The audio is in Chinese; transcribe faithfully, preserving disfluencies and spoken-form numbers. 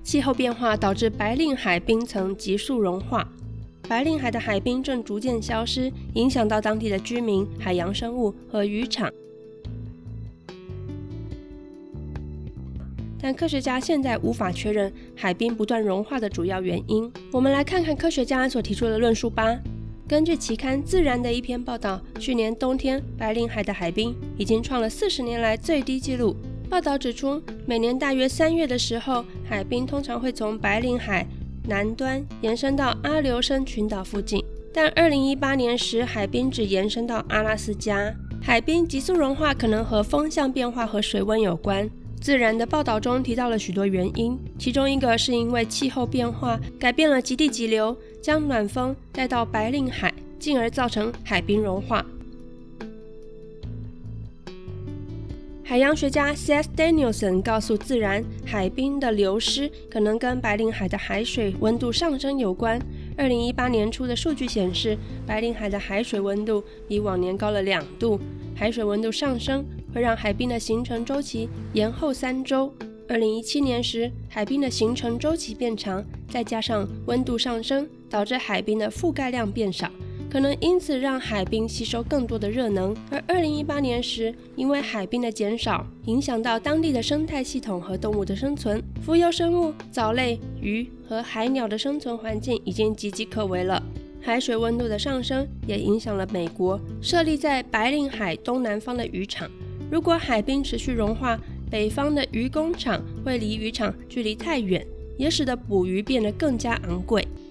气候变化导致白令海冰层急速融化，白令海的海冰正逐渐消失，影响到当地的居民、海洋生物和渔场。但科学家现在无法确认海冰不断融化的主要原因。我们来看看科学家所提出的论述吧。根据期刊《自然》的一篇报道，去年冬天白令海的海冰已经创了四十年来最低纪录。报道指出，每年大约三月的时候，海冰通常会从白令海南端延伸到阿留申群岛附近，但二零一八年时海冰只延伸到阿拉斯加。海冰急速融化可能和风向变化和水温有关。自然的报道中提到了许多原因，其中一个是因为气候变化改变了极地急流，将暖风带到白令海，进而造成海冰融化。海洋学家 Seth Danielson 告诉自然，海冰的流失可能跟白令海的海水温度上升有关。二零一八年初的数据显示，白令海的海水温度比往年高了两度。海水温度上升会让海冰的形成周期延后三周。二零一七年时，海冰的形成周期变长，再加上温度上升，导致海冰的覆盖量变少，可能因此让海冰吸收更多的热能。而二零一八年时，因为海冰的减少，影响到当地的生态系统和动物的生存，浮游生物、藻类、鱼和海鸟的生存环境已经岌岌可危了。海水温度的上升也影响了美国设立在白令海东南方的渔场。如果海冰持续融化，北方的渔工厂会离渔场距离太远，也使得捕鱼变得更加昂贵。